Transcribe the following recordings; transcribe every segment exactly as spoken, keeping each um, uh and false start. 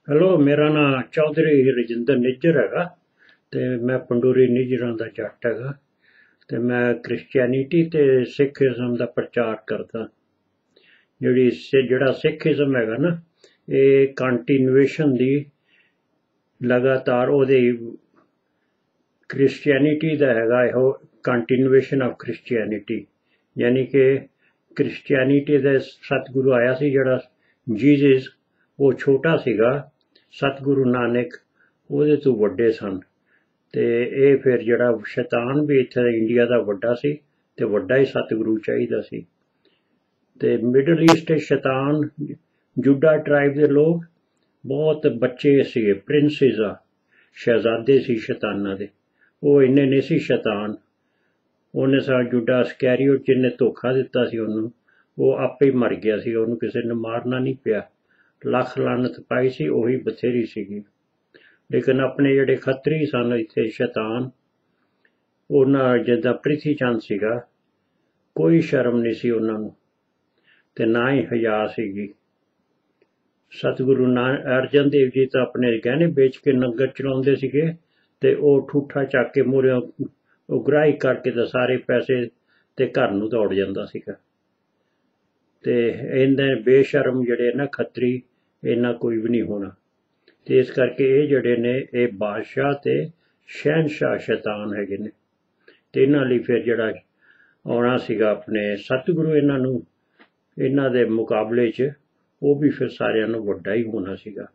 Hello, मेरा नाम चौधरी रजिंदर निज्जर हैगा ते मैं पंडूरी निज्जरां दा जट हैगा ते मैं क्रिश्चियनिटी ते सिखिज़म दा प्रचार करदा। जिहड़ी जेह्ड़ा सिखिज़म हैगा ना, एह् कंटिन्यूएशन दी लगातार ओह्दी क्रिश्चियनिटी दा हैगा इहो कंटिन्यूएशन ऑफ क्रिश्चियनिटी, यानी कि क्रिश्चियनिटी दे सतगुरु आया सी जेह्ड़ा जीसस, वो छोटा सीगा, सतगुरु नानक ਉਹਦੇ ਤੋਂ ਵੱਡੇ ਸਨ ਤੇ ਇਹ ਫਿਰ ਜਿਹੜਾ ਸ਼ੈਤਾਨ ਵੀ ਇੱਥੇ ਇੰਡੀਆ ਦਾ ਵੱਡਾ ਸੀ ਤੇ ਵੱਡਾ ਹੀ ਸਤਿਗੁਰੂ ਚਾਹੀਦਾ ਸੀ। ਤੇ ਮਿਡਲ ਈਸਟ ਸ਼ੈਤਾਨ ਜੁਡਾ ਟਰਾਈਬ ਦੇ ਲੋਕ ਬਹੁਤ ਬੱਚੇ ਸੀਗੇ, ਪ੍ਰਿੰਸਿਸ ਆ, ਸ਼ਹਿਜ਼ਾਦੇ ਸੀ ਸ਼ੈਤਾਨਾਂ ਦੇ। ਉਹ ਇੰਨੇ ਨਹੀਂ ਸੀ ਸ਼ੈਤਾਨ। ਉਹਨੇ ਸਾ ਜੁਡਾ ਸਕੈਰੀਓਟ ਜਿਹਨੇ ਧੋਖਾ ਦਿੱਤਾ ਸੀ ਉਹਨੂੰ, ਉਹ ਆਪੇ ਹੀ ਮਰ ਗਿਆ ਸੀ, ਉਹਨੂੰ ਕਿਸੇ ਨੇ ਮਾਰਨਾ ਨਹੀਂ ਪਿਆ। ਲੱਖ ਲਾਨਤ ਪਾਈ ਸੀ, ਉਹੀ ਬਥੇਰੀ ਸੀਗੀ। ਲੇਕਿਨ ਆਪਣੇ ਜਿਹੜੇ ਖੱਤਰੀ ਸਨ ਇੱਥੇ ਸ਼ੈਤਾਨ, ਉਹਨਾਂ ਜਿੱਦਾਂ ਪ੍ਰਿਥੀ ਚੰਦ ਸੀਗਾ, ਕੋਈ ਸ਼ਰਮ ਨਹੀਂ ਸੀ ਉਹਨਾਂ ਨੂੰ ਤੇ ਨਾ ਹੀ ਹਯਾ ਸੀਗੀ। ਸਤਿਗੁਰੂ ਨਾਨਕ ਅਰਜਨ ਦੇਵ ਜੀ ਤਾਂ ਆਪਣੇ ਗਹਿਣੇ ਵੇਚ ਕੇ ਲੰਗਰ ਚਲਾਉਂਦੇ ਸੀਗੇ ਤੇ ਉਹ ਠੂਠਾ ਚੱਕ ਕੇ ਮੂਹਰਿਓਂ ਉਗਰਾਹੀ ਕਰਕੇ ਤਾਂ ਸਾਰੇ ਪੈਸੇ ਤੇ ਘਰ ਨੂੰ ਦੌੜ ਜਾਂਦਾ ਸੀਗਾ। ਤੇ ਇਹਦੇ ਬੇਸ਼ਰਮ ਜਿਹੜੇ ਨਾ ਖੱਤਰੀ, ਇਹਨਾਂ ਕੋਈ ਵੀ ਨਹੀਂ ਹੋਣਾ। ਤੇ ਇਸ ਕਰਕੇ ਇਹ ਜਿਹੜੇ ਨੇ ਇਹ ਬਾਦਸ਼ਾਹ ਤੇ ਸ਼ਹਿਨਸ਼ਾਹ ਸ਼ੈਤਾਨ ਹੈਗੇ ਨੇ ਤੇ ਇਹਨਾਂ ਲਈ ਫਿਰ ਜਿਹੜਾ ਆਉਣਾ ਸੀਗਾ ਆਪਣੇ ਸਤਿਗੁਰੂ, ਇਹਨਾਂ ਨੂੰ ਇਹਨਾਂ ਦੇ ਮੁਕਾਬਲੇ 'ਚ ਉਹ ਵੀ ਫਿਰ ਸਾਰਿਆਂ ਨੂੰ ਵੱਡਾ ਹੀ ਹੋਣਾ ਸੀਗਾ।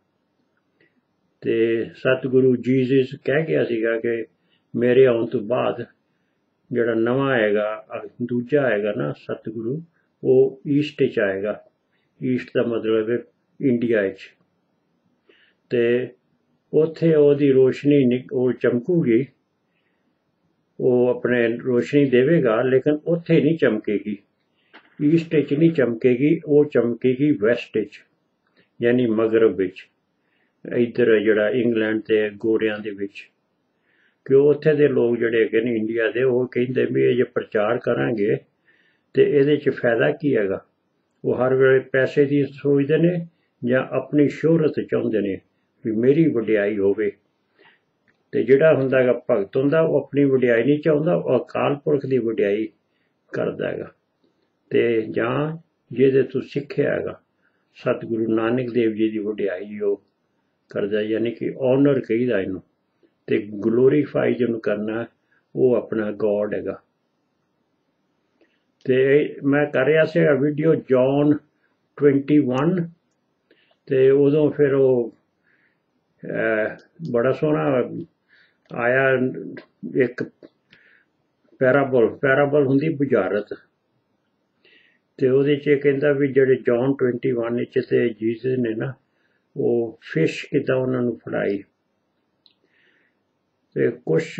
ਤੇ ਸਤਿਗੁਰੂ ਜੀਸਸ ਕਹਿ ਗਿਆ ਸੀਗਾ ਕਿ ਮੇਰੇ ਆਉਣ ਤੋਂ ਬਾਅਦ ਜਿਹੜਾ ਨਵਾਂ ਹੈਗਾ, ਦੂਜਾ ਹੈਗਾ ਨਾ ਸਤਿਗੁਰੂ, ਉਹ ਈਸਟ 'ਚ ਆਏਗਾ। ਈਸਟ ਦਾ ਮਤਲਬ ਹੈ ਇੰਡੀਆ 'ਚ। ਤੇ ਉੱਥੇ ਉਹਦੀ ਰੋਸ਼ਨੀ ਨਿ ਉਹ ਚਮਕੂਗੀ, ਉਹ ਆਪਣੇ ਰੋਸ਼ਨੀ ਦੇਵੇਗਾ, ਲੇਕਿਨ ਉੱਥੇ ਨਹੀਂ ਚਮਕੇਗੀ, ਈਸਟ 'ਚ ਨਹੀਂ ਚਮਕੇਗੀ, ਉਹ ਚਮਕੇਗੀ ਵੈਸਟ 'ਚ, ਯਾਨੀ ਮਗਰਬ ਵਿੱਚ, ਇੱਧਰ ਜਿਹੜਾ ਇੰਗਲੈਂਡ ਤੇ ਗੋਰਿਆਂ ਦੇ ਵਿੱਚ। ਕਿ ਉੱਥੇ ਦੇ ਲੋਕ ਜਿਹੜੇ ਹੈਗੇ ਨੇ ਇੰਡੀਆ ਦੇ, ਉਹ ਕਹਿੰਦੇ ਵੀ ਇਹ ਜੇ ਪ੍ਰਚਾਰ ਕਰਾਂਗੇ ਤੇ ਇਹਦੇ 'ਚ ਫਾਇਦਾ ਕੀ ਹੈਗਾ। ਉਹ ਹਰ ਵੇਲੇ ਪੈਸੇ ਦੀ ਸੋਚਦੇ ਨੇ ਜਾਂ ਆਪਣੀ ਸ਼ੋਹਰਤ ਚਾਹੁੰਦੇ ਨੇ ਵੀ ਮੇਰੀ ਵਡਿਆਈ ਹੋਵੇ। ਤੇ ਜਿਹੜਾ ਹੁੰਦਾ ਹੈਗਾ ਭਗਤ ਹੁੰਦਾ, ਉਹ ਆਪਣੀ ਵਡਿਆਈ ਨਹੀਂ ਚਾਹੁੰਦਾ, ਉਹ ਅਕਾਲ ਪੁਰਖ ਦੀ ਵਡਿਆਈ ਕਰਦਾ ਹੈਗਾ। ਤੇ ਜਾਂ ਜਿਹਦੇ ਤੋਂ ਸਿੱਖਿਆ ਹੈਗਾ ਸਤਿਗੁਰੂ ਨਾਨਕ ਦੇਵ ਜੀ ਦੀ ਵਡਿਆਈ ਉਹ ਕਰਦਾ, ਯਾਨੀ ਕਿ ਔਨਰ ਕਹੀਦਾ ਇਹਨੂੰ। ਤੇ ਗਲੋਰੀਫਾਈ ਜਿਹਨੂੰ ਕਰਨਾ, ਉਹ ਆਪਣਾ ਗੋਡ ਹੈਗਾ। ਤੇ ਮੈਂ ਕਰ ਰਿਹਾ ਸੀ ਵੀਡੀਓ ਜੌਨ ਟਵੈਂਟੀ ਵਨ, ਤੇ ਉਦੋਂ ਫਿਰ ਉਹ ਬੜਾ ਸੋਹਣਾ ਆਇਆ ਇੱਕ ਪੈਰਾਬਲ, ਪੈਰਾਬਲ ਹੁੰਦੀ ਬੁਝਾਰਤ, ਤੇ ਉਹਦੇ 'ਚ ਇਹ ਕਹਿੰਦਾ ਵੀ ਜਿਹੜੇ ਜੌਨ ਟਵੈਂਟੀ ਵਨ ਵਿੱਚ ਤੇ ਜੀਸਸ ਨੇ ਨਾ, ਉਹ ਫਿਸ਼ ਕਿੱਦਾਂ ਉਹਨਾਂ ਨੂੰ ਫੜਾਈ। ਤੇ ਕੁਛ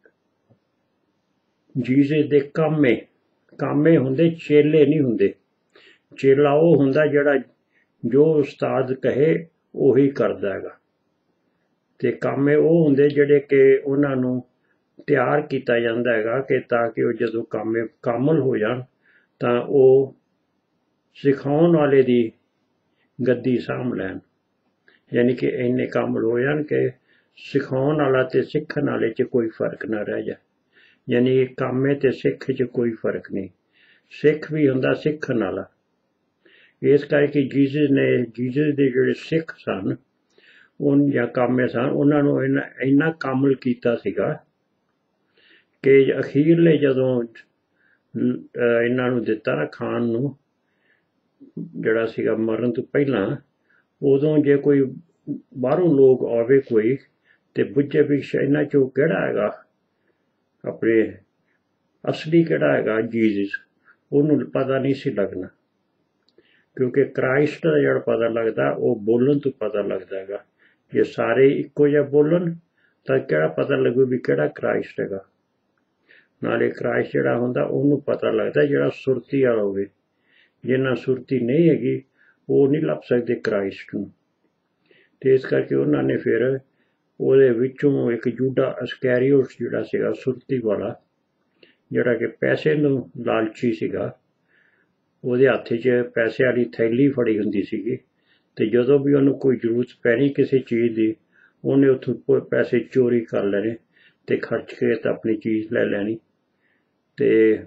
ਜੀਸਸ ਦੇ ਕਾਮੇ ਕਾਮੇ ਹੁੰਦੇ, ਚੇਲੇ ਨਹੀਂ ਹੁੰਦੇ। ਚੇਲਾ ਉਹ ਹੁੰਦਾ ਜਿਹੜਾ ਜੋ ਉਸਤਾਦ ਕਹੇ ਉਹੀ ਕਰਦਾ ਹੈਗਾ। ਤੇ ਕਾਮੇ ਉਹ ਹੁੰਦੇ ਜਿਹੜੇ ਕਿ ਉਹਨਾਂ ਨੂੰ ਤਿਆਰ ਕੀਤਾ ਜਾਂਦਾ ਹੈਗਾ ਕਿ ਤਾਂ ਕਿ ਉਹ ਜਦੋਂ ਕਾਮੇ ਕਾਮਲ ਹੋ ਜਾਣ ਤਾਂ ਉਹ ਸਿਖਾਉਣ ਵਾਲੇ ਦੀ ਗੱਦੀ ਸਾਂਭ ਲੈਣ, ਯਾਨੀ ਕਿ ਇੰਨੇ ਕਾਮਲ ਹੋ ਜਾਣ ਕਿ ਸਿਖਾਉਣ ਵਾਲਾ ਤੇ ਸਿੱਖਣ ਵਾਲੇ 'ਚ ਕੋਈ ਫਰਕ ਨਾ ਰਹਿ ਜਾਏ। ਯਾਨੀ ਕਾਮੇ ਤੇ ਸਿੱਖ 'ਚ ਕੋਈ ਫਰਕ ਨਹੀਂ, ਸਿੱਖ ਵੀ ਹੁੰਦਾ ਸਿੱਖਣ ਵਾਲਾ। ਇਸ ਕਰਕੇ ਜੀਸਸ ਨੇ, ਜੀਸਸ ਦੇ ਜਿਹੜੇ ਸਿੱਖ ਸਨ ਉਹ ਜਾਂ ਕਾਮੇ ਸਨ, ਉਹਨਾਂ ਨੂੰ ਇੰਨਾ ਇੰਨਾ ਕਾਮਲ ਕੀਤਾ ਸੀਗਾ ਕਿ ਅਖੀਰਲੇ ਜਦੋਂ ਇਹਨਾਂ ਨੂੰ ਦਿੱਤਾ ਨਾ ਖਾਣ ਨੂੰ, ਜਿਹੜਾ ਸੀਗਾ ਮਰਨ ਤੋਂ ਪਹਿਲਾਂ, ਉਦੋਂ ਜੇ ਕੋਈ ਬਾਹਰੋਂ ਲੋਕ ਆਵੇ ਕੋਈ ਤੇ ਬੁੱਝੇ ਵੀ ਇਹਨਾਂ 'ਚੋਂ ਕਿਹੜਾ ਹੈਗਾ ਆਪਣੇ ਅਸਲੀ, ਕਿਹੜਾ ਹੈਗਾ ਜੀਸਸ, ਉਹਨੂੰ ਪਤਾ ਨਹੀਂ ਸੀ ਲੱਗਣਾ। ਕਿਉਂਕਿ ਕ੍ਰਾਈਸਟ ਦਾ ਜਿਹੜਾ ਪਤਾ ਲੱਗਦਾ ਉਹ ਬੋਲਣ ਤੋਂ ਪਤਾ ਲੱਗਦਾ ਹੈਗਾ। ਜੇ ਸਾਰੇ ਇੱਕੋ ਜਿਹਾ ਬੋਲਣ ਤਾਂ ਕਿਹੜਾ ਪਤਾ ਲੱਗੂ ਵੀ ਕਿਹੜਾ ਕ੍ਰਾਈਸਟ ਹੈਗਾ। ਨਾਲੇ ਕ੍ਰਾਈਸਟ ਜਿਹੜਾ ਹੁੰਦਾ ਉਹਨੂੰ ਪਤਾ ਲੱਗਦਾ ਜਿਹੜਾ ਸੁਰਤੀ ਵਾਲਾ ਹੋਵੇ। ਜਿਹਨਾਂ ਸੁਰਤੀ ਨਹੀਂ ਹੈਗੀ ਉਹ ਨਹੀਂ ਲੱਭ ਸਕਦੇ ਕ੍ਰਾਈਸਟ ਨੂੰ। ਤੇ ਇਸ ਕਰਕੇ ਉਹਨਾਂ ਨੇ ਫਿਰ ਉਹਦੇ ਵਿੱਚੋਂ ਇੱਕ ਜੂਡਾ ਇਸਕੈਰੀਓਟ ਜਿਹੜਾ ਸੀਗਾ ਸੁਰਤੀ ਵਾਲਾ, ਜਿਹੜਾ ਕਿ ਪੈਸੇ ਨੂੰ ਲਾਲਚੀ ਸੀਗਾ, ਉਹਦੇ ਹੱਥ 'ਚ ਪੈਸੇ ਵਾਲੀ ਥੈਲੀ ਫੜੀ ਹੁੰਦੀ ਸੀਗੀ ਤੇ ਜਦੋਂ ਵੀ ਉਹਨੂੰ ਕੋਈ ਜ਼ਰੂਰਤ ਪੈਣੀ ਕਿਸੇ ਚੀਜ਼ ਦੀ, ਉਹਨੇ ਉੱਥੋਂ ਪੈਸੇ ਚੋਰੀ ਕਰ ਲੈਣੇ ਤੇ ਖਰਚ ਕੇ ਤਾਂ ਆਪਣੀ ਚੀਜ਼ ਲੈ ਲੈਣੀ। ਤੇ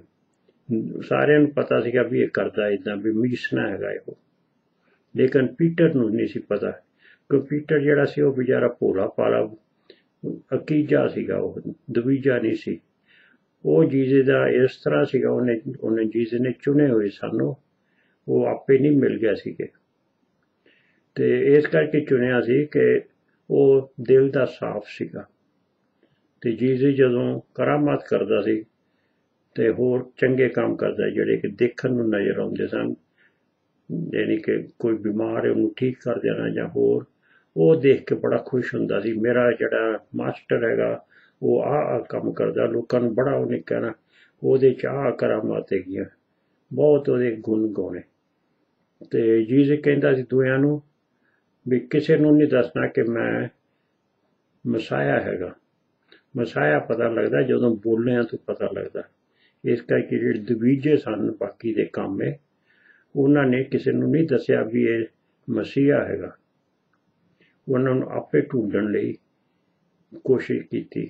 ਸਾਰਿਆਂ ਨੂੰ ਪਤਾ ਸੀਗਾ ਵੀ ਇਹ ਕਰਦਾ ਇੱਦਾਂ, ਵੀ ਮੀਸਣਾ ਹੈਗਾ ਇਹ। ਲੇਕਿਨ ਪੀਟਰ ਨੂੰ ਨਹੀਂ ਸੀ ਪਤਾ, ਕਿਉਂਕਿ ਪੀਟਰ ਜਿਹੜਾ ਸੀ ਉਹ ਵਿਚਾਰਾ ਭੋਲਾ ਭਾਲਾ ਅਕੀਜਾ ਸੀਗਾ, ਉਹ ਦਵੀਜਾ ਨਹੀਂ ਸੀ। ਉਹ ਜੀਜੇ ਦਾ ਇਸ ਤਰ੍ਹਾਂ ਸੀਗਾ, ਉਹਨੇ ਉਹਨੇ ਜੀਜੇ ਨੇ ਚੁਣੇ ਹੋਏ ਸਾਨੂੰ, ਉਹ ਆਪੇ ਨਹੀਂ ਮਿਲ ਗਿਆ ਸੀਗੇ। ਤੇ ਇਸ ਕਰਕੇ ਚੁਣਿਆ ਸੀ ਕਿ ਉਹ ਦਿਲ ਦਾ ਸਾਫ਼ ਸੀਗਾ। ਤੇ ਜੀਜੇ ਜਦੋਂ ਕਰਾਮਾਤ ਕਰਦਾ ਸੀ ਤੇ ਹੋਰ ਚੰਗੇ ਕੰਮ ਕਰਦਾ ਜਿਹੜੇ ਕਿ ਦੇਖਣ ਨੂੰ ਨਜ਼ਰ ਆਉਂਦੇ ਸਨ, ਯਾਨੀ ਕਿ ਕੋਈ ਬਿਮਾਰ ਹੈ ਉਹਨੂੰ ਠੀਕ ਕਰ ਦੇਣਾ ਜਾਂ ਹੋਰ, ਉਹ ਦੇਖ ਕੇ ਬੜਾ ਖੁਸ਼ ਹੁੰਦਾ ਸੀ। ਮੇਰਾ ਜਿਹੜਾ ਮਾਸਟਰ ਹੈਗਾ ਉਹ ਆਹ ਆਹ ਕੰਮ ਕਰਦਾ, ਲੋਕਾਂ ਨੂੰ ਬੜਾ ਉਹਨੇ ਕਹਿਣਾ ਉਹਦੇ 'ਚ ਆਹ ਕਰਾਮਾਤ ਹੈਗੀਆਂ, ਬਹੁਤ ਉਹਦੇ ਗੁਣ ਗਾਉਣੇ। ਤੇ ਜੀਸਸ ਕਹਿੰਦਾ ਸੀ ਦੁਇਆਂ ਨੂੰ ਵੀ ਕਿਸੇ ਨੂੰ ਨਹੀਂ ਦੱਸਣਾ ਕਿ ਮੈਂ ਮਸਾਇਆ ਹੈਗਾ। ਮਸਾਇਆ ਪਤਾ ਲੱਗਦਾ ਜਦੋਂ ਬੋਲਿਆਂ ਤੋਂ ਪਤਾ ਲੱਗਦਾ। ਇਸ ਕਰਕੇ ਜਿਹੜੇ ਦਵੀਜੇ ਸਨ ਬਾਕੀ ਦੇ ਕੰਮ ਹੈ, ਉਹਨਾਂ ਨੇ ਕਿਸੇ ਨੂੰ ਨਹੀਂ ਦੱਸਿਆ ਵੀ ਇਹ ਮਸੀਹਾ ਹੈਗਾ। ਉਹਨਾਂ ਨੂੰ ਆਪੇ ਢੂੰਡਣ ਲਈ ਕੋਸ਼ਿਸ਼ ਕੀਤੀ।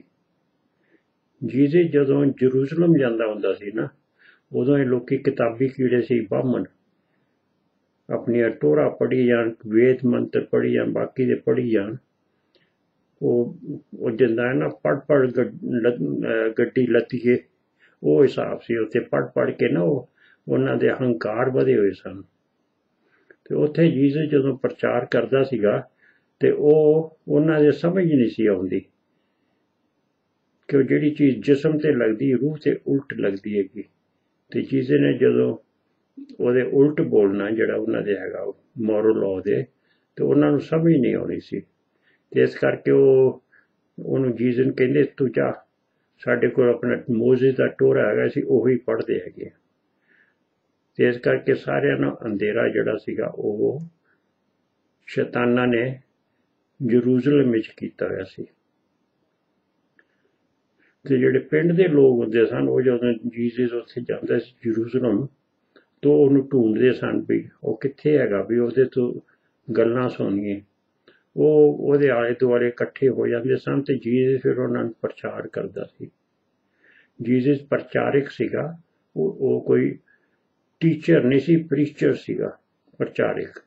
ਜੀਸਸ ਜਦੋਂ ਜਰੂਸਲਮ ਜਾਂਦਾ ਹੁੰਦਾ ਸੀ ਨਾ, ਉਦੋਂ ਇਹ ਲੋਕੀ ਕਿਤਾਬੀ ਕੀੜੇ ਸੀ, ਬਾਹਮਣ ਆਪਣੀਆਂ ਟੋਰਾ ਪੜ੍ਹੀ ਜਾਣ, ਵੇਦ ਮੰਤਰ ਪੜ੍ਹੀ ਜਾਣ, ਬਾਕੀ ਦੇ ਪੜ੍ਹੀ ਜਾਣ। ਉਹ ਉਹ ਜਿੰਦਾ ਹੈ ਨਾ ਪੜ੍ਹ ਪੜ੍ਹ ਗੱਡੀ ਲੱਤੀਏ, ਉਹ ਹਿਸਾਬ ਸੀ ਉੱਥੇ। ਪੜ੍ਹ ਪੜ੍ਹ ਕੇ ਨਾ ਉਹ ਉਹਨਾਂ ਦੇ ਹੰਕਾਰ ਵਧੇ ਹੋਏ ਸਨ। ਤੇ ਉੱਥੇ ਜੀਸਸ ਜਦੋਂ ਪ੍ਰਚਾਰ ਕਰਦਾ ਸੀਗਾ ਤੇ ਉਹ ਉਹਨਾਂ ਦੇ ਸਮਝ ਨਹੀਂ ਸੀ ਆਉਂਦੀ ਕਿ ਉਹ ਜਿਹੜੀ ਚੀਜ਼ ਜਿਸਮ ਤੇ ਲੱਗਦੀ ਰੂਹ ਤੇ ਉਲਟ ਲੱਗਦੀ ਹੈਗੀ। ਤੇ ਜੀਸਸ ਨੇ ਜਦੋਂ ਉਹਦੇ ਉਲਟ ਬੋਲਣਾ ਜਿਹੜਾ ਉਹਨਾਂ ਦੇ ਹੈਗਾ ਮੋਰਲ ਲਾਅ ਦੇ, ਤੇ ਉਹਨਾਂ ਨੂੰ ਸਮਝ ਨਹੀਂ ਆਉਣੀ ਸੀ। ਤੇ ਇਸ ਕਰਕੇ ਉਹ ਉਹਨੂੰ ਜੀਸਸ ਕਹਿੰਦੇ ਤੂੰ ਜਾ, ਸਾਡੇ ਕੋਲ ਆਪਣਾ ਮੋਜ਼ੇ ਦਾ ਟੋਰਾ ਹੈਗਾ, ਅਸੀਂ ਉਹੀ ਪੜ੍ਹਦੇ ਹੈਗੇ। ਤੇ ਇਸ ਕਰਕੇ ਸਾਰਿਆਂ ਨੂੰ ਅੰਧੇਰਾ ਜਿਹੜਾ ਸੀਗਾ ਉਹ ਸ਼ੈਤਾਨਾਂ ਨੇ ਜਰੂਜ਼ਲਮ ਵਿੱਚ ਕੀਤਾ ਹੋਇਆ ਸੀ। ਤੇ ਜਿਹੜੇ ਪਿੰਡ ਦੇ ਲੋਕ ਹੁੰਦੇ ਸਨ, ਉਹ ਜਦੋਂ ਜੀਸਸ ਉੱਥੇ ਜਾਂਦਾ ਸੀ ਜਰੂਜ਼ਲਮ, ਤਾਂ ਉਹਨੂੰ ਢੂੰਡਦੇ ਸਨ ਵੀ ਉਹ ਕਿੱਥੇ ਹੈਗਾ, ਵੀ ਉਹਦੇ ਤੋਂ ਗੱਲਾਂ ਸੁਣੀਏ। ਉਹ ਉਹਦੇ ਆਲੇ ਦੁਆਲੇ ਇਕੱਠੇ ਹੋ ਜਾਂਦੇ ਸਨ ਤੇ ਜੀਸਸ ਫਿਰ ਉਹਨਾਂ ਨੂੰ ਪ੍ਰਚਾਰ ਕਰਦਾ ਸੀ। ਜੀਸਸ ਪ੍ਰਚਾਰਕ ਸੀਗਾ, ਉਹ ਉਹ ਕੋਈ ਟੀਚਰ ਨਹੀਂ ਸੀ, ਪ੍ਰੀਚਰ ਸੀਗਾ, ਪ੍ਰਚਾਰਕ।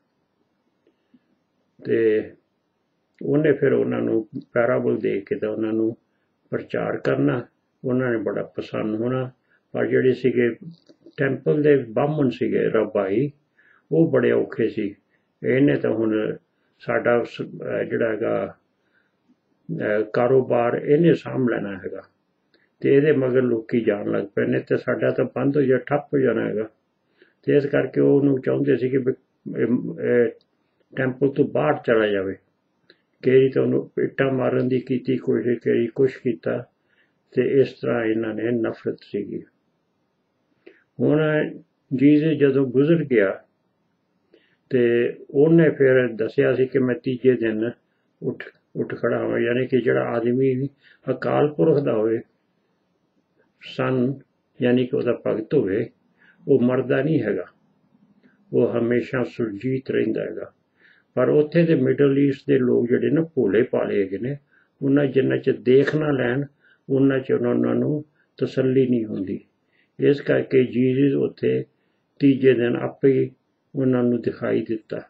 ਤੇ ਉਹਨੇ ਫਿਰ ਉਹਨਾਂ ਨੂੰ ਪੈਰਾਬਲ ਦੇ ਕੇ ਤਾਂ ਉਹਨਾਂ ਨੂੰ ਪ੍ਰਚਾਰ ਕਰਨਾ, ਉਹਨਾਂ ਨੇ ਬੜਾ ਪਸੰਦ ਹੋਣਾ। ਪਰ ਜਿਹੜੇ ਸੀਗੇ ਟੈਂਪਲ ਦੇ ਬਾਹਮਣ ਸੀਗੇ, ਰੱਬਾਈ, ਉਹ ਬੜੇ ਔਖੇ ਸੀ। ਇਹਨੇ ਤਾਂ ਹੁਣ ਸਾਡਾ ਜਿਹੜਾ ਹੈਗਾ ਕਾਰੋਬਾਰ ਇਹਨੇ ਸਾਂਭ ਲੈਣਾ ਹੈਗਾ, ਤੇ ਇਹਦੇ ਮਗਰ ਲੋਕੀ ਜਾਣ ਲੱਗ ਪਏ ਨੇ, ਤੇ ਸਾਡਾ ਤਾਂ ਬੰਦ ਹੋ ਜਾ ਠੱਪ ਹੋ ਜਾਣਾ ਹੈਗਾ। ਤੇ ਇਸ ਕਰਕੇ ਉਹਨੂੰ ਚਾਹੁੰਦੇ ਸੀ ਕਿ ਟੈਂਪਲ ਤੋਂ ਬਾਹਰ ਚਲਾ ਜਾਵੇ। ਕਈ ਤਾਂ ਉਹਨੂੰ ਇੱਟਾਂ ਮਾਰਨ ਦੀ ਕੀਤੀ ਕੋਸ਼ਿਸ਼, ਕਈ ਕੁਛ ਕੀਤਾ, ਤੇ ਇਸ ਤਰ੍ਹਾਂ ਇਹਨਾਂ ਨੇ ਨਫ਼ਰਤ ਸੀਗੀ। ਹੁਣ ਜੀਸਸ ਜਦੋਂ ਗੁਜ਼ਰ ਗਿਆ ਤੇ ਉਹਨੇ ਫਿਰ ਦੱਸਿਆ ਸੀ ਕਿ ਮੈਂ ਤੀਜੇ ਦਿਨ ਉੱਠ ਉੱਠ ਖੜਾ ਹੋਵਾਂ, ਯਾਨੀ ਕਿ ਜਿਹੜਾ ਆਦਮੀ ਅਕਾਲ ਪੁਰਖ ਦਾ ਹੋਵੇ ਸਨ, ਯਾਨੀ ਕਿ ਉਹਦਾ ਭਗਤ ਹੋਵੇ, ਉਹ ਮਰਦਾ ਨਹੀਂ ਹੈਗਾ, ਉਹ ਹਮੇਸ਼ਾ ਸੁਰਜੀਤ ਰਹਿੰਦਾ ਹੈਗਾ। ਪਰ ਉੱਥੇ ਦੇ ਮਿਡਲ ਈਸਟ ਦੇ ਲੋਕ ਜਿਹੜੇ ਨਾ ਭੋਲੇ ਭਾਲੇ ਹੈਗੇ ਨੇ, ਉਹਨਾਂ ਜਿੰਨਾ 'ਚ ਦੇਖ ਨਾ ਲੈਣ ਉਹਨਾਂ 'ਚ ਉਹਨਾਂ ਨੂੰ ਤਸੱਲੀ ਨਹੀਂ ਹੁੰਦੀ। ਇਸ ਕਰਕੇ ਜੀਸਸ ਉੱਥੇ ਤੀਜੇ ਦਿਨ ਆਪੇ ਹੀ ਉਹਨਾਂ ਨੂੰ ਦਿਖਾਈ ਦਿੱਤਾ।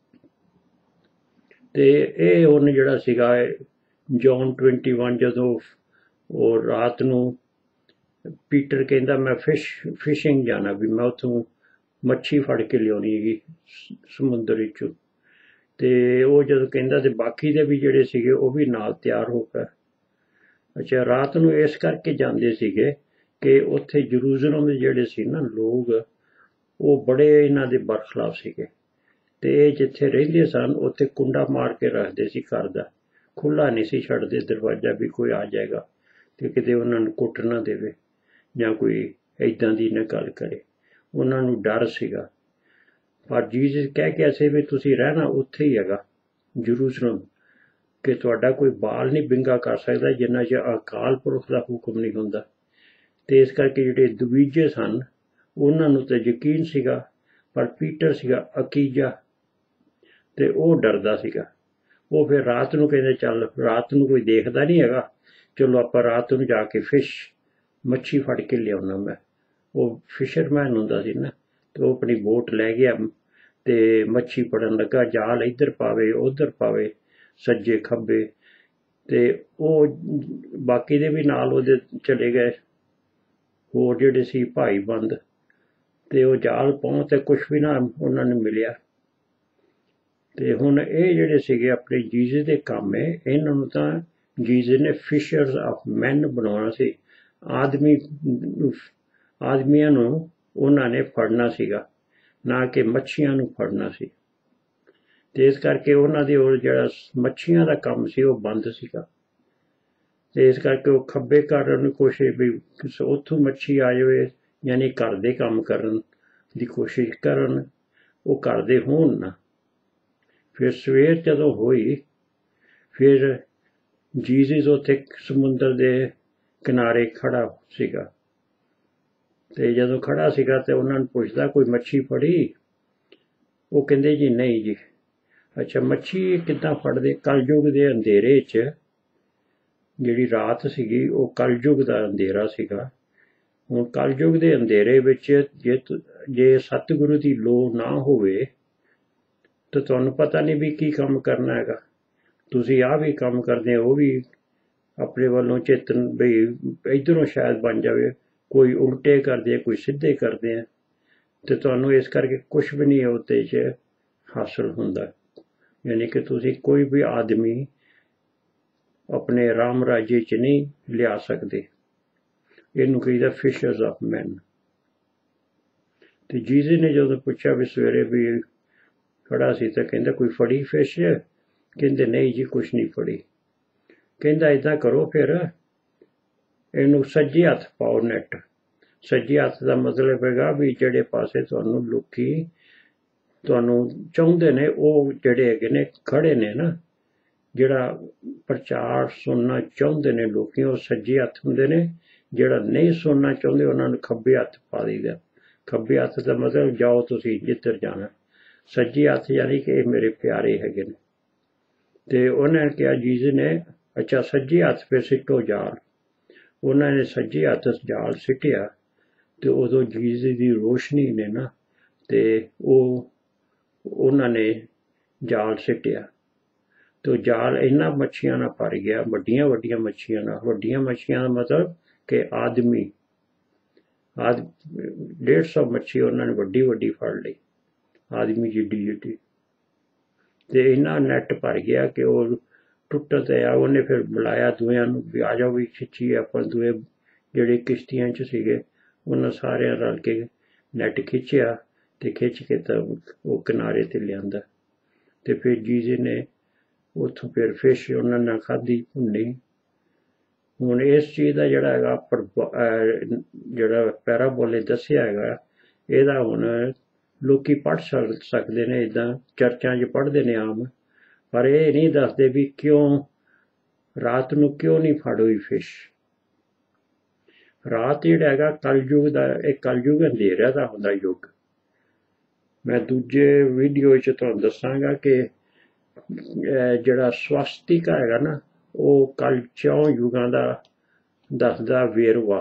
ਤੇ ਇਹ ਹੁਣ ਜਿਹੜਾ ਸੀਗਾ ਜੌਨ ਟਵੈਂਟੀ ਵਨ, ਜਦੋਂ ਉਹ ਰਾਤ ਨੂੰ ਪੀਟਰ ਕਹਿੰਦਾ ਮੈਂ ਫਿਸ਼ ਫਿਸ਼ਿੰਗ ਜਾਣਾ, ਵੀ ਮੈਂ ਉੱਥੋਂ ਮੱਛੀ ਫੜ ਕੇ ਲਿਆਉਣੀ ਹੈਗੀ ਸਮੁੰਦਰ ਵਿੱਚੋਂ। ਤੇ ਉਹ ਜਦੋਂ ਕਹਿੰਦਾ ਤੇ ਬਾਕੀ ਦੇ ਵੀ ਜਿਹੜੇ ਸੀਗੇ ਉਹ ਵੀ ਨਾਲ ਤਿਆਰ ਹੋ ਪਏ। ਅੱਛਾ, ਰਾਤ ਨੂੰ ਇਸ ਕਰਕੇ ਜਾਂਦੇ ਸੀਗੇ ਕਿ ਉੱਥੇ ਜਰੂਜ਼ਲਮ ਦੇ ਜਿਹੜੇ ਸੀ ਨਾ ਲੋਕ, ਉਹ ਬੜੇ ਇਹਨਾਂ ਦੇ ਬਰਖਲਾਫ ਸੀਗੇ। ਤੇ ਇਹ ਜਿੱਥੇ ਰਹਿੰਦੇ ਸਨ ਉੱਥੇ ਕੁੰਡਾ ਮਾਰ ਕੇ ਰੱਖਦੇ ਸੀ ਘਰ ਦਾ, ਖੁੱਲ੍ਹਾ ਨਹੀਂ ਸੀ ਛੱਡਦੇ ਦਰਵਾਜ਼ਾ ਵੀ ਕੋਈ ਆ ਜਾਏਗਾ ਤੇ ਕਿਤੇ ਉਹਨਾਂ ਨੂੰ ਕੁੱਟ ਨਾ ਦੇਵੇ ਜਾਂ ਕੋਈ ਇੱਦਾਂ ਦੀ ਨਾ ਗੱਲ ਕਰੇ। ਉਹਨਾਂ ਨੂੰ ਡਰ ਸੀਗਾ। ਪਰ ਜੀਸਸ ਕਹਿ ਕੇ ਅਸੀਂ ਵੀ ਤੁਸੀਂ ਰਹਿਣਾ ਉੱਥੇ ਹੀ ਹੈਗਾ ਜਰੂਜ਼ਲਮ, ਕਿ ਤੁਹਾਡਾ ਕੋਈ ਬਾਲ ਨਹੀਂ ਵਿੰਗਾ ਕਰ ਸਕਦਾ ਜਿੰਨਾ ਚਿਰ ਅਕਾਲ ਪੁਰਖ ਦਾ ਹੁਕਮ ਨਹੀਂ ਹੁੰਦਾ। ਤੇ ਇਸ ਕਰਕੇ ਜਿਹੜੇ ਦਵੀਜੇ ਸਨ ਉਹਨਾਂ ਨੂੰ ਤਾਂ ਯਕੀਨ ਸੀਗਾ, ਪਰ ਪੀਟਰ ਸੀਗਾ ਅਕੀਜਾ, ਤੇ ਉਹ ਡਰਦਾ ਸੀਗਾ। ਉਹ ਫਿਰ ਰਾਤ ਨੂੰ ਕਹਿੰਦੇ ਚੱਲ ਰਾਤ ਨੂੰ ਕੋਈ ਦੇਖਦਾ ਨਹੀਂ ਹੈਗਾ, ਚਲੋ ਆਪਾਂ ਰਾਤ ਨੂੰ ਜਾ ਕੇ ਫਿਸ਼ ਮੱਛੀ ਫੜ ਕੇ ਲਿਆਉਣਾ। ਮੈਂ ਉਹ ਫਿਸ਼ਰਮੈਨ ਹੁੰਦਾ ਸੀ ਨਾ, ਤੇ ਉਹ ਆਪਣੀ ਬੋਟ ਲੈ ਗਿਆ ਤੇ ਮੱਛੀ ਫੜਨ ਲੱਗਾ। ਜਾਲ ਇੱਧਰ ਪਾਵੇ ਉੱਧਰ ਪਾਵੇ, ਸੱਜੇ ਖੱਬੇ, ਤੇ ਉਹ ਬਾਕੀ ਦੇ ਵੀ ਨਾਲ ਉਹਦੇ ਚਲੇ ਗਏ, ਹੋਰ ਜਿਹੜੇ ਸੀ ਭਾਈ ਬੰਦ, ਤੇ ਉਹ ਜਾਲ ਪਾਉਣ ਤੇ ਕੁਛ ਵੀ ਨਾ ਉਹਨਾਂ ਨੂੰ ਮਿਲਿਆ। ਤੇ ਹੁਣ ਇਹ ਜਿਹੜੇ ਸੀਗੇ ਆਪਣੇ ਜੀਸਸ ਦੇ ਕੰਮ ਹੈ, ਇਹਨਾਂ ਨੂੰ ਤਾਂ ਜੀਸਸ ਨੇ ਫਿਸ਼ਰਸ ਆਫ ਮੈਨ ਬਣਾਉਣਾ ਸੀ। ਆਦਮੀ ਆਦਮੀਆਂ ਨੂੰ ਉਹਨਾਂ ਨੇ ਫੜਨਾ ਸੀਗਾ, ਨਾ ਕਿ ਮੱਛੀਆਂ ਨੂੰ ਫੜਨਾ ਸੀ। ਤੇ ਇਸ ਕਰਕੇ ਉਹਨਾਂ ਦੀ ਉਹ ਜਿਹੜਾ ਮੱਛੀਆਂ ਦਾ ਕੰਮ ਸੀ ਉਹ ਬੰਦ ਸੀਗਾ। ਤੇ ਇਸ ਕਰਕੇ ਉਹ ਖੱਬੇ ਕਰਨ ਦੀ ਕੋਸ਼ਿਸ਼ ਵੀ ਉੱਥੋਂ ਮੱਛੀ ਆ ਜਾਵੇ, ਯਾਨੀ ਘਰ ਦੇ ਕੰਮ ਕਰਨ ਦੀ ਕੋਸ਼ਿਸ਼ ਕਰਨ, ਉਹ ਕਰਦੇ ਹੋਣ ਨਾ। ਫਿਰ ਸਵੇਰ ਜਦੋਂ ਹੋਈ, ਫਿਰ ਜੀਸਸ ਉੱਥੇ ਸਮੁੰਦਰ ਦੇ ਕਿਨਾਰੇ ਖੜਾ ਸੀਗਾ। ਤੇ ਜਦੋਂ ਖੜਾ ਸੀਗਾ ਤੇ ਉਹਨਾਂ ਨੂੰ ਪੁੱਛਦਾ ਕੋਈ ਮੱਛੀ ਫੜੀ? ਉਹ ਕਹਿੰਦੇ ਜੀ ਨਹੀਂ ਜੀ। ਅੱਛਾ, ਮੱਛੀ ਕਿੱਦਾਂ ਫੜਦੇ? ਕਲਯੁਗ ਦੇ ਅੰਧੇਰੇ 'ਚ, ਜਿਹੜੀ ਰਾਤ ਸੀਗੀ ਉਹ ਕਲਯੁਗ ਦਾ ਅੰਧੇਰਾ ਸੀਗਾ। ਹੁਣ ਕਲਯੁਗ ਦੇ ਅੰਧੇਰੇ ਵਿੱਚ ਜੇ ਜੇ ਸਤਿਗੁਰੂ ਦੀ ਲੋੜ ਨਾ ਹੋਵੇ ਤਾਂ ਤੁਹਾਨੂੰ ਪਤਾ ਨਹੀਂ ਵੀ ਕੀ ਕੰਮ ਕਰਨਾ ਹੈਗਾ। ਤੁਸੀਂ ਆਹ ਵੀ ਕੰਮ ਕਰਦੇ, ਉਹ ਵੀ ਆਪਣੇ ਵੱਲੋਂ ਚੇਤਨ ਬਈ ਇੱਧਰੋਂ ਸ਼ਾਇਦ ਬਣ ਜਾਵੇ, ਕੋਈ ਉਲਟੇ ਕਰਦੇ, ਕੋਈ ਸਿੱਧੇ ਕਰਦੇ ਆ, ਤੇ ਤੁਹਾਨੂੰ ਇਸ ਕਰਕੇ ਕੁਛ ਵੀ ਨਹੀਂ ਉਹਦੇ 'ਚ ਹਾਸਲ ਹੁੰਦਾ। ਯਾਨੀ ਕਿ ਤੁਸੀਂ ਕੋਈ ਵੀ ਆਦਮੀ ਆਪਣੇ ਰਾਮ ਰਾਜੇ 'ਚ ਨਹੀਂ ਲਿਆ ਸਕਦੇ। ਇਹਨੂੰ ਕਹੀਦਾ ਫਿਸ਼ਰਸ ਆਫ ਮੈਨ। ਤੇ ਜੀਸਸ ਨੇ ਜਦੋਂ ਪੁੱਛਿਆ ਵੀ ਸਵੇਰੇ ਵੀ ਖੜਾ ਸੀ ਤਾਂ ਕਹਿੰਦਾ ਕੋਈ ਫੜੀ ਫਿਸ਼? ਕਹਿੰਦੇ ਨਹੀਂ ਜੀ ਕੁਛ ਨਹੀਂ ਫੜੀ। ਕਹਿੰਦਾ ਏਦਾਂ ਕਰੋ ਫਿਰ ਇਹਨੂੰ ਸੱਜੇ ਹੱਥ ਪਾਓ ਨੈਟ। ਸੱਜੇ ਹੱਥ ਦਾ ਮਤਲਬ ਹੈਗਾ ਵੀ ਜਿਹੜੇ ਪਾਸੇ ਤੁਹਾਨੂੰ ਲੋਕੀ ਤੁਹਾਨੂੰ ਚਾਹੁੰਦੇ ਨੇ, ਉਹ ਜਿਹੜੇ ਹੈਗੇ ਨੇ ਖੜੇ ਨੇ ਨਾ, ਜਿਹੜਾ ਪ੍ਰਚਾਰ ਸੁਣਨਾ ਚਾਹੁੰਦੇ ਨੇ ਲੋਕੀ, ਉਹ ਸੱਜੇ ਹੱਥ ਹੁੰਦੇ ਨੇ। ਜਿਹੜਾ ਨਹੀਂ ਸੁਣਨਾ ਚਾਹੁੰਦੇ ਉਹਨਾਂ ਨੂੰ ਖੱਬੇ ਹੱਥ ਪਾ ਦਈਦਾ। ਖੱਬੇ ਹੱਥ ਦਾ ਮਤਲਬ ਜਾਓ ਤੁਸੀਂ ਜਿੱਧਰ ਜਾਣਾ। ਸੱਜੇ ਹੱਥ ਯਾਨੀ ਕਿ ਇਹ ਮੇਰੇ ਪਿਆਰੇ ਹੈਗੇ ਨੇ। ਤੇ ਉਹਨਾਂ ਨੇ ਕਿਹਾ ਜੀਸਸ ਨੇ, ਅੱਛਾ ਸੱਜੇ ਹੱਥ ਫਿਰ ਸਿੱਟੋ ਜਾਲ। ਉਹਨਾਂ ਨੇ ਸੱਜੇ ਹੱਥ ਜਾਲ ਸਿੱਟਿਆ ਤੇ ਉਦੋਂ ਜੀਸਸ ਦੀ ਰੋਸ਼ਨੀ ਨੇ ਨਾ, ਤੇ ਉਹ ਉਹਨਾਂ ਨੇ ਜਾਲ ਸਿੱਟਿਆ ਤੇ ਜਾਲ ਇਹਨਾਂ ਮੱਛੀਆਂ ਨਾਲ ਭਰ ਗਿਆ, ਵੱਡੀਆਂ ਵੱਡੀਆਂ ਮੱਛੀਆਂ ਨਾਲ। ਵੱਡੀਆਂ ਮੱਛੀਆਂ ਦਾ ਮਤਲਬ ਕਿ ਆਦਮੀ ਆਦ ਡੇਢ ਸੌ ਮੱਛੀ ਉਹਨਾਂ ਨੇ ਵੱਡੀ ਵੱਡੀ ਫੜ ਲਈ, ਆਦਮੀ ਜਿੱਡੀ ਜਿੱਡੀ। ਤੇ ਇੰਨਾ ਨੈਟ ਭਰ ਗਿਆ ਕਿ ਉਹ ਟੁੱਟ ਤੇ ਆ। ਉਹਨੇ ਫਿਰ ਬੁਲਾਇਆ ਦੋਆਂ ਨੂੰ ਵੀ ਆ ਜਾਓ ਵੀ ਖਿੱਚੀਏ ਆਪਾਂ। ਦੋਵੇਂ ਜਿਹੜੇ ਕਿਸ਼ਤੀਆਂ 'ਚ ਸੀਗੇ ਉਹਨਾਂ ਸਾਰਿਆਂ ਰਲ ਕੇ ਨੈਟ ਖਿੱਚਿਆ ਤੇ ਖਿੱਚ ਕੇ ਤਾਂ ਉਹ ਕਿਨਾਰੇ 'ਤੇ ਲਿਆਂਦਾ। ਤੇ ਫਿਰ ਜੀਸਸ ਨੇ ਉੱਥੋਂ ਫਿਰ ਫਿਸ਼ ਉਹਨਾਂ ਨਾਲ ਖਾਧੀ ਭੁੰਨੀ। ਹੁਣ ਇਸ ਚੀਜ਼ ਦਾ ਜਿਹੜਾ ਹੈਗਾ ਜਿਹੜਾ ਪੈਰਾਬੋਲੇ ਦੱਸਿਆ ਹੈਗਾ, ਇਹਦਾ ਹੁਣ ਲੋਕੀ ਪੜ੍ਹ ਸਕਦੇ ਨੇ, ਇੱਦਾਂ ਚਰਚਾਂ 'ਚ ਪੜ੍ਹਦੇ ਨੇ ਆਮ, ਪਰ ਇਹ ਨਹੀਂ ਦੱਸਦੇ ਵੀ ਕਿਉਂ ਰਾਤ ਨੂੰ ਕਿਉਂ ਨਹੀਂ ਫੜ ਹੋਈ ਫਿਸ਼। ਰਾਤ ਜਿਹੜਾ ਹੈਗਾ ਕਲਯੁਗ ਦਾ, ਇਹ ਕਲਯੁਗ ਅੰਧੇਰਾ ਦਾ ਹੁੰਦਾ ਯੁੱਗ। ਮੈਂ ਦੂਜੇ ਵੀਡੀਓ 'ਚ ਤੁਹਾਨੂੰ ਦੱਸਾਂਗਾ ਕਿ ਜਿਹੜਾ ਸਵਾਸਤਿਕਾ ਹੈਗਾ ਨਾ, ਉਹ ਕੱਲ ਚੌਂ ਯੁਗਾਂ ਦਾ ਦੱਸਦਾ ਵੇਰਵਾ।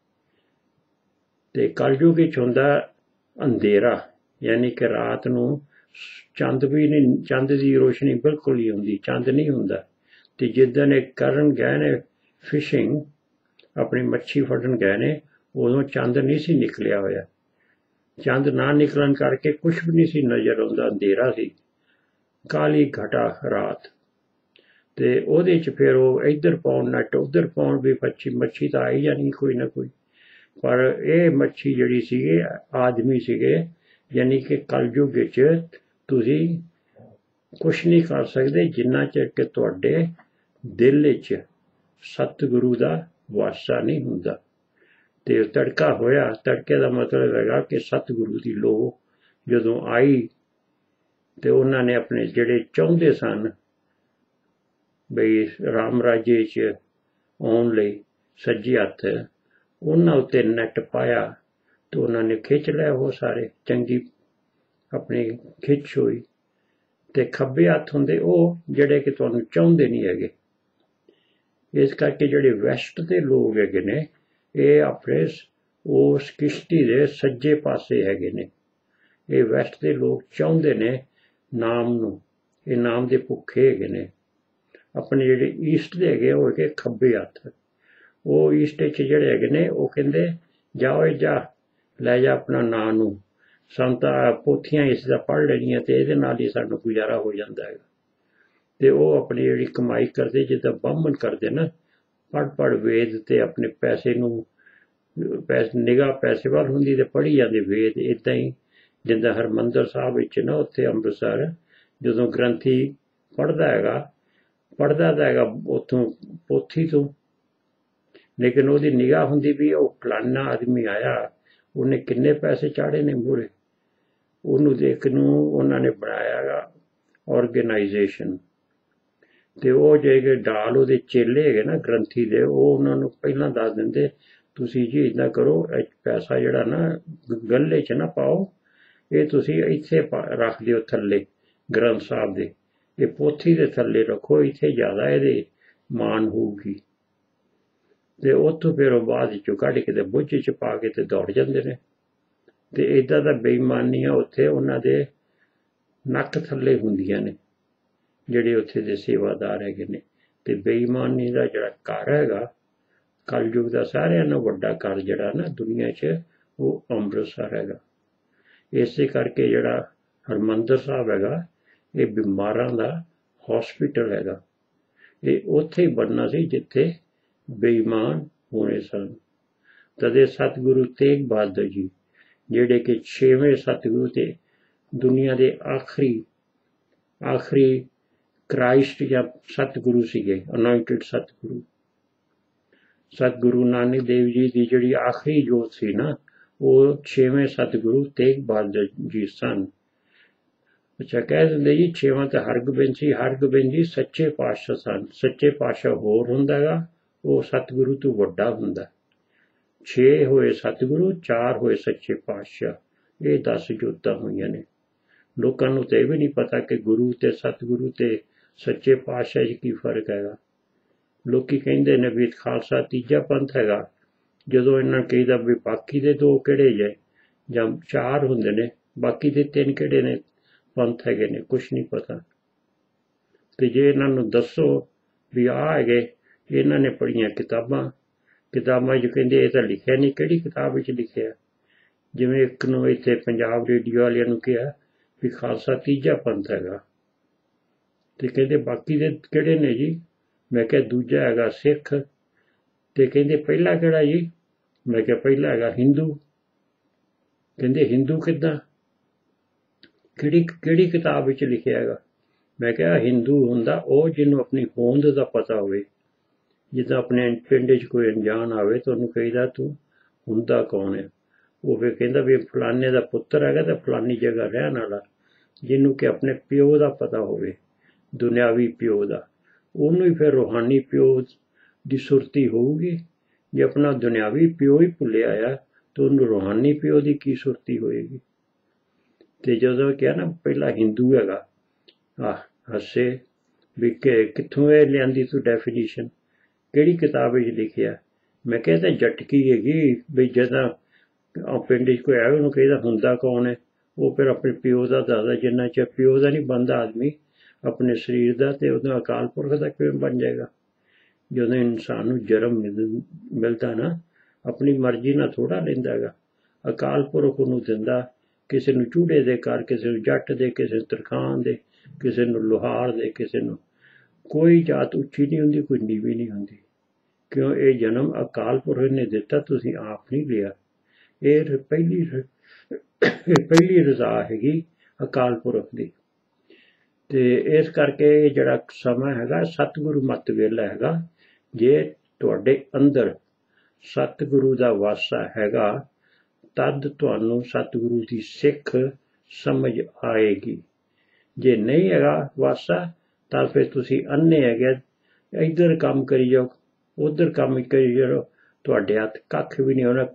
ਤੇ ਕਲਯੁਗ ਵਿੱਚ ਹੁੰਦਾ ਅੰਧੇਰਾ, ਯਾਨੀ ਕਿ ਰਾਤ ਨੂੰ ਚੰਦ ਵੀ ਨਹੀਂ, ਚੰਦ ਦੀ ਰੋਸ਼ਨੀ ਬਿਲਕੁਲ ਹੀ ਹੁੰਦੀ, ਚੰਦ ਨਹੀਂ ਹੁੰਦਾ। ਤੇ ਜਿੱਦਣ ਇਹ ਕਰਨ ਗਏ ਨੇ ਫਿਸ਼ਿੰਗ, ਆਪਣੀ ਮੱਛੀ ਫੜਨ ਗਏ ਨੇ, ਉਦੋਂ ਚੰਦ ਨਹੀਂ ਸੀ ਨਿਕਲਿਆ ਹੋਇਆ। ਚੰਦ ਨਾ ਨਿਕਲਣ ਕਰਕੇ ਕੁਛ ਵੀ ਨਹੀਂ ਸੀ ਨਜ਼ਰ ਆਉਂਦਾ, ਅੰਧੇਰਾ ਸੀ, ਕਾਲੀ ਘਟਾ ਰਾਤ। ਤੇ ਉਹਦੇ 'ਚ ਫਿਰ ਉਹ ਇੱਧਰ ਪਾਉਣ ਨੱਟ ਉੱਧਰ ਪਾਉਣ ਵੀ ਮੱਛੀ ਮੱਛੀ ਤਾਂ ਆਈ ਜਾਣੀ ਕੋਈ ਨਾ ਕੋਈ। ਪਰ ਇਹ ਮੱਛੀ ਜਿਹੜੀ ਸੀਗੇ ਆਦਮੀ ਸੀਗੇ, ਯਾਨੀ ਕਿ ਕਲਯੁਗ ਵਿੱਚ ਤੁਸੀਂ ਕੁਛ ਨਹੀਂ ਕਰ ਸਕਦੇ ਜਿੰਨਾ ਚਿਰ ਕਿ ਤੁਹਾਡੇ ਦਿਲ ਵਿੱਚ ਸਤਿਗੁਰੂ ਦਾ ਵਾਸਾ ਨਹੀਂ ਹੁੰਦਾ। ਤੇ ਤੜਕਾ ਹੋਇਆ, ਤੜਕੇ ਦਾ ਮਤਲਬ ਹੈਗਾ ਕਿ ਸਤਿਗੁਰੂ ਦੀ ਲੋਅ ਜਦੋਂ ਆਈ ਤੇ ਉਹਨਾਂ ਨੇ ਆਪਣੇ ਜਿਹੜੇ ਚਾਹੁੰਦੇ ਸਨ ਬਈ ਰਾਮ ਰਾਜੇ 'ਚ ਆਉਣ ਲਈ ਸੱਜੇ ਹੱਥ, ਉਹਨਾਂ ਉੱਤੇ ਨੈਟ ਪਾਇਆ ਤੇ ਉਹਨਾਂ ਨੇ ਖਿੱਚ ਲਿਆ। ਉਹ ਸਾਰੇ ਚੰਗੀ ਆਪਣੀ ਖਿੱਚ ਹੋਈ ਤੇ ਖੱਬੇ ਹੱਥ ਹੁੰਦੇ ਉਹ ਜਿਹੜੇ ਕਿ ਤੁਹਾਨੂੰ ਚਾਹੁੰਦੇ ਨਹੀਂ ਹੈਗੇ। ਇਸ ਕਰਕੇ ਜਿਹੜੇ ਵੈਸਟ ਦੇ ਲੋਕ ਹੈਗੇ ਨੇ ਇਹ ਆਪਣੇ ਉਸ ਕਿਸ਼ਤੀ ਦੇ ਸੱਜੇ ਪਾਸੇ ਹੈਗੇ ਨੇ। ਇਹ ਵੈਸਟ ਦੇ ਲੋਕ ਚਾਹੁੰਦੇ ਨੇ ਨਾਮ ਨੂੰ, ਇਹ ਨਾਮ ਦੇ ਭੁੱਖੇ ਹੈਗੇ ਨੇ। ਆਪਣੇ ਜਿਹੜੇ ਈਸਟ ਦੇ ਹੈਗੇ ਉਹ ਹੈਗੇ ਖੱਬੇ ਹੱਥ। ਉਹ ਈਸਟ ਵਿੱਚ ਜਿਹੜੇ ਹੈਗੇ ਨੇ ਉਹ ਕਹਿੰਦੇ ਜਾਓ ਜਾ ਲੈ ਜਾ ਆਪਣਾ ਨਾਂ ਨੂੰ, ਸਾਨੂੰ ਤਾਂ ਪੋਥੀਆਂ ਇਸ ਦਾ ਪੜ੍ਹ ਲੈਣੀਆਂ ਤੇ ਇਹਦੇ ਨਾਲ ਹੀ ਸਾਨੂੰ ਗੁਜ਼ਾਰਾ ਹੋ ਜਾਂਦਾ ਹੈਗਾ। ਤੇ ਉਹ ਆਪਣੀ ਜਿਹੜੀ ਕਮਾਈ ਕਰਦੇ ਜਿੱਦਾਂ ਬ੍ਰਾਹਮਣ ਕਰਦੇ ਨਾ, ਪੜ੍ਹ ਪੜ੍ਹ ਵੇਦ ਤੇ ਆਪਣੇ ਪੈਸੇ ਨੂੰ ਪੈਸੇ ਨਿਗਾਹ ਪੈਸੇ ਵੱਲ ਹੁੰਦੀ ਤੇ ਪੜ੍ਹੀ ਜਾਂਦੇ ਵੇਦ। ਇੱਦਾਂ ਹੀ ਜਿੱਦਾਂ ਹਰਿਮੰਦਰ ਸਾਹਿਬ ਵਿੱਚ ਨਾ ਉੱਥੇ ਅੰਮ੍ਰਿਤਸਰ ਜਦੋਂ ਗ੍ਰੰਥੀ ਪੜ੍ਹਦਾ ਹੈਗਾ ਪੜ੍ਹਦਾ ਤਾਂ ਹੈਗਾ ਉੱਥੋਂ ਪੋਥੀ ਤੋਂ, ਲੇਕਿਨ ਉਹਦੀ ਨਿਗਾਹ ਹੁੰਦੀ ਵੀ ਉਹ ਫਲਾਨਾ ਆਦਮੀ ਆਇਆ, ਉਹਨੇ ਕਿੰਨੇ ਪੈਸੇ ਚਾੜੇ ਨੇ ਮੂਹਰੇ, ਉਹਨੂੰ ਦੇਖ ਨੂੰ ਉਹਨਾਂ ਨੇ ਬਣਾਇਆ ਹੈਗਾ ਔਰਗੇਨਾਈਜੇਸ਼ਨ। ਤੇ ਉਹ ਜਿਹੜੇ ਡਾਲ ਉਹਦੇ ਚੇਲੇ ਹੈਗੇ ਨਾ ਗ੍ਰੰਥੀ ਦੇ, ਉਹ ਉਹਨਾਂ ਨੂੰ ਪਹਿਲਾਂ ਦੱਸ ਦਿੰਦੇ ਤੁਸੀਂ ਜੀ ਇੱਦਾਂ ਕਰੋ, ਪੈਸਾ ਜਿਹੜਾ ਨਾ ਗੱਲੇ 'ਚ ਨਾ ਪਾਓ, ਇਹ ਤੁਸੀਂ ਇੱਥੇ ਰੱਖ ਦਿਓ ਥੱਲੇ ਗ੍ਰੰਥ ਸਾਹਿਬ ਦੇ, ਇਹ ਪੋਥੀ ਦੇ ਥੱਲੇ ਰੱਖੋ, ਇੱਥੇ ਜ਼ਿਆਦਾ ਇਹਦੇ ਮਾਣ ਹੋਊਗੀ। ਤੇ ਉੱਥੋਂ ਫਿਰ ਉਹ ਬਾਅਦ ਵਿੱਚੋਂ ਕੱਢ ਕੇ ਤੇ ਬੁੱਝ 'ਚ ਪਾ ਕੇ ਤੇ ਦੌੜ ਜਾਂਦੇ ਨੇ। ਤੇ ਇੱਦਾਂ ਦਾ ਬੇਈਮਾਨੀਆਂ ਉੱਥੇ ਉਹਨਾਂ ਦੇ ਨੱਕ ਥੱਲੇ ਹੁੰਦੀਆਂ ਨੇ ਜਿਹੜੇ ਉੱਥੇ ਦੇ ਸੇਵਾਦਾਰ ਹੈਗੇ ਨੇ। ਤੇ ਬੇਈਮਾਨੀ ਦਾ ਜਿਹੜਾ ਘਰ ਹੈਗਾ ਕਲਯੁਗ ਦਾ ਸਾਰਿਆਂ ਨਾਲੋਂ ਵੱਡਾ ਘਰ ਜਿਹੜਾ ਨਾ ਦੁਨੀਆ 'ਚ ਉਹ ਅੰਮ੍ਰਿਤਸਰ ਹੈਗਾ। ਇਸੇ ਕਰਕੇ ਜਿਹੜਾ ਹਰਿਮੰਦਰ ਸਾਹਿਬ ਹੈਗਾ ਇਹ ਬਿਮਾਰਾਂ ਦਾ ਹੌਸਪੀਟਲ ਹੈਗਾ। ਇਹ ਉੱਥੇ ਹੀ ਬਣਨਾ ਸੀ ਜਿੱਥੇ ਬੇਈਮਾਨ ਹੋਣੇ ਸਨ। ਤਦੇ ਸਤਿਗੁਰੂ ਤੇਗ ਬਹਾਦਰ ਜੀ ਜਿਹੜੇ ਕਿ ਛੇਵੇਂ ਸਤਿਗੁਰੂ ਤੇ ਦੁਨੀਆ ਦੇ ਆਖਰੀ ਆਖਰੀ ਕ੍ਰਾਈਸਟ ਜਾਂ ਸਤਿਗੁਰੂ ਸੀਗੇ, ਅਨੋਇੰਟਡ ਸਤਿਗੁਰੂ। ਸਤਿਗੁਰੂ ਨਾਨਕ ਦੇਵ ਜੀ ਦੀ ਜਿਹੜੀ ਆਖਰੀ ਜੋਤ ਸੀ ਨਾ ਉਹ ਛੇਵੇਂ ਸਤਿਗੁਰੂ ਤੇਗ ਬਹਾਦਰ ਜੀ ਸਨ। ਅੱਛਾ ਕਹਿ ਦਿੰਦੇ ਜੀ ਛੇਵਾਂ ਤਾਂ ਹਰਗੋਬਿੰਦ ਸੀ, ਹਰਗੋਬਿੰਦ ਜੀ ਸੱਚੇ ਪਾਤਸ਼ਾਹ ਸਨ। ਸੱਚੇ ਪਾਤਸ਼ਾਹ ਹੋਰ ਹੁੰਦਾ ਗਾ, ਉਹ ਸਤਿਗੁਰੂ ਤੋਂ ਵੱਡਾ ਹੁੰਦਾ। ਛੇ ਹੋਏ ਸਤਿਗੁਰੂ, ਚਾਰ ਹੋਏ ਸੱਚੇ ਪਾਤਸ਼ਾਹ, ਇਹ ਦਸ ਜੋਤਾਂ ਹੋਈਆਂ ਨੇ। ਲੋਕਾਂ ਨੂੰ ਤਾਂ ਇਹ ਵੀ ਨਹੀਂ ਪਤਾ ਕਿ ਗੁਰੂ ਤੇ ਸਤਿਗੁਰੂ ਤੇ ਸੱਚੇ ਪਾਤਸ਼ਾਹ 'ਚ ਕੀ ਫਰਕ ਹੈਗਾ। ਲੋਕੀ ਕਹਿੰਦੇ ਨੇ ਵੀ ਖਾਲਸਾ ਤੀਜਾ ਪੰਥ ਹੈਗਾ, ਜਦੋਂ ਇਹਨਾਂ ਨੂੰ ਕਹੀਦਾ ਵੀ ਬਾਕੀ ਦੇ ਦੋ ਕਿਹੜੇ ਜੇ ਜਾਂ ਚਾਰ ਹੁੰਦੇ ਨੇ, ਬਾਕੀ ਦੇ ਤਿੰਨ ਕਿਹੜੇ ਨੇ ਪੰਥ ਹੈਗੇ ਨੇ, ਕੁਛ ਨਹੀਂ ਪਤਾ। ਤੇ ਜੇ ਇਹਨਾਂ ਨੂੰ ਦੱਸੋ ਵੀ ਆਹ ਹੈਗੇ, ਇਹਨਾਂ ਨੇ ਪੜ੍ਹੀਆਂ ਕਿਤਾਬਾਂ, ਕਿਤਾਬਾਂ 'ਚ ਕਹਿੰਦੇ ਇਹ ਤਾਂ ਲਿਖਿਆ ਨਹੀਂ, ਕਿਹੜੀ ਕਿਤਾਬ ਵਿੱਚ ਲਿਖਿਆ। ਜਿਵੇਂ ਇੱਕ ਨੂੰ ਇੱਥੇ ਪੰਜਾਬ ਰੇਡੀਓ ਵਾਲਿਆਂ ਨੂੰ ਕਿਹਾ ਵੀ ਖਾਲਸਾ ਤੀਜਾ ਪੰਥ ਹੈਗਾ, ਤੇ ਕਹਿੰਦੇ ਬਾਕੀ ਦੇ ਕਿਹੜੇ ਨੇ ਜੀ। ਮੈਂ ਕਿਹਾ ਦੂਜਾ ਹੈਗਾ ਸਿੱਖ, ਤੇ ਕਹਿੰਦੇ ਪਹਿਲਾ ਕਿਹੜਾ ਜੀ। ਮੈਂ ਕਿਹਾ ਪਹਿਲਾ ਹੈਗਾ ਹਿੰਦੂ। ਕਹਿੰਦੇ ਹਿੰਦੂ ਕਿੱਦਾਂ, ਕਿਹੜੀ ਕਿਹੜੀ ਕਿਤਾਬ ਵਿੱਚ ਲਿਖਿਆ ਹੈਗਾ। ਮੈਂ ਕਿਹਾ ਹਿੰਦੂ ਹੁੰਦਾ ਉਹ ਜਿਹਨੂੰ ਆਪਣੀ ਹੋਂਦ ਦਾ ਪਤਾ ਹੋਵੇ। ਜਿੱਦਾਂ ਆਪਣੇ ਪਿੰਡ 'ਚ ਕੋਈ ਅਣਜਾਣ ਆਵੇ ਤਾਂ ਉਹਨੂੰ ਕਹੀਦਾ ਤੂੰ ਹੁੰਦਾ ਕੌਣ ਹੈ, ਉਹ ਫਿਰ ਕਹਿੰਦਾ ਵੀ ਫਲਾਨੇ ਦਾ ਪੁੱਤਰ ਹੈਗਾ ਤੇ ਫਲਾਨੀ ਜਗ੍ਹਾ ਰਹਿਣ ਵਾਲਾ। ਜਿਹਨੂੰ ਕਿ ਆਪਣੇ ਪਿਓ ਦਾ ਪਤਾ ਹੋਵੇ, ਦੁਨਿਆਵੀ ਪਿਓ ਦਾ, ਉਹਨੂੰ ਹੀ ਫਿਰ ਰੂਹਾਨੀ ਪਿਓ ਦੀ ਸੁਰਤੀ ਹੋਊਗੀ। ਜੇ ਆਪਣਾ ਦੁਨਿਆਵੀ ਪਿਓ ਹੀ ਭੁੱਲਿਆ ਆ ਤਾਂ ਉਹਨੂੰ ਰੂਹਾਨੀ ਪਿਓ ਦੀ ਕੀ ਸੁਰਤੀ ਹੋਏਗੀ। ਤੇ ਜਦੋਂ ਕਿਹਾ ਨਾ ਪਹਿਲਾਂ ਹਿੰਦੂ ਹੈਗਾ, ਆਹ ਹੱਸੇ ਵੀ ਕਿ ਕਿੱਥੋਂ ਇਹ ਲਿਆਂਦੀ ਤੂੰ ਡੈਫੀਨੇਸ਼ਨ, ਕਿਹੜੀ ਕਿਤਾਬ ਵਿੱਚ ਲਿਖਿਆ। ਮੈਂ ਕਿਹਾ ਤਾਂ ਜਟਕੀ ਹੈਗੀ ਵੀ ਜਦੋਂ ਪਿੰਡ 'ਚ ਕੋਈ ਆਵੇ ਉਹਨੂੰ ਕਹੀਦਾ ਹੁੰਦਾ ਕੌਣ ਹੈ, ਉਹ ਫਿਰ ਆਪਣੇ ਪਿਓ ਦਾ ਦੱਸਦਾ। ਜਿੰਨਾ ਚਿਰ ਪਿਓ ਦਾ ਨਹੀਂ ਬਣਦਾ ਆਦਮੀ ਆਪਣੇ ਸਰੀਰ ਦਾ, ਤੇ ਉਹਦਾ ਅਕਾਲ ਪੁਰਖ ਦਾ ਕਿਵੇਂ ਬਣ ਜਾਏਗਾ। ਜਦੋਂ ਇਨਸਾਨ ਨੂੰ ਜਨਮ ਮਿਲਦਾ ਨਾ ਆਪਣੀ ਮਰਜ਼ੀ ਨਾਲ ਥੋੜ੍ਹਾ ਲੈਂਦਾ ਹੈਗਾ, ਅਕਾਲ ਪੁਰਖ ਉਹਨੂੰ ਦਿੰਦਾ। ਕਿਸੇ ਨੂੰ ਚੂੜੇ ਦੇ ਕਰ, ਕਿਸੇ ਨੂੰ ਜੱਟ ਦੇ, ਕਿਸੇ ਨੂੰ ਤਰਖਾਣ ਦੇ, ਕਿਸੇ ਨੂੰ ਲੁਹਾਰ ਦੇ, ਕਿਸੇ ਨੂੰ। ਕੋਈ ਜਾਤ ਉੱਚੀ ਨਹੀਂ ਹੁੰਦੀ, ਕੋਈ ਨੀਵੀਂ ਨਹੀਂ ਹੁੰਦੀ। ਕਿਉਂ ਇਹ ਜਨਮ ਅਕਾਲ ਪੁਰਖ ਨੇ ਦਿੱਤਾ, ਤੁਸੀਂ ਆਪ ਨਹੀਂ ਲਿਆ। ਇਹ ਪਹਿਲੀ ਪਹਿਲੀ ਰਜ਼ਾ ਹੈਗੀ ਅਕਾਲ ਪੁਰਖ ਦੀ। ਤੇ ਇਸ ਕਰਕੇ ਇਹ ਜਿਹੜਾ ਸਮਾਂ ਹੈਗਾ ਸਤਿਗੁਰੂ ਮੱਤ ਵੇਲਾ ਹੈਗਾ। ਜੇ ਤੁਹਾਡੇ ਅੰਦਰ ਸਤਿਗੁਰੂ ਦਾ ਵਾਸਾ ਹੈਗਾ ਤਦ ਤੁਹਾਨੂੰ ਸਤਿਗੁਰੂ ਦੀ ਸਿੱਖ ਸਮਝ ਆਏਗੀ। ਜੇ ਨਹੀਂ ਹੈਗਾ ਵਾਸਾ ਤਾਂ ਫਿਰ ਤੁਸੀਂ ਅੰਨੇ ਹੈਗੇ, ਇੱਧਰ ਕੰਮ ਕਰੀ ਜਾਓ, ਉੱਧਰ ਕੰਮ ਕਰੀ ਜਾਓ, ਤੁਹਾਡੇ ਹੱਥ ਕੱਖ ਵੀ ਨਹੀਂ ਹੋਣਾ।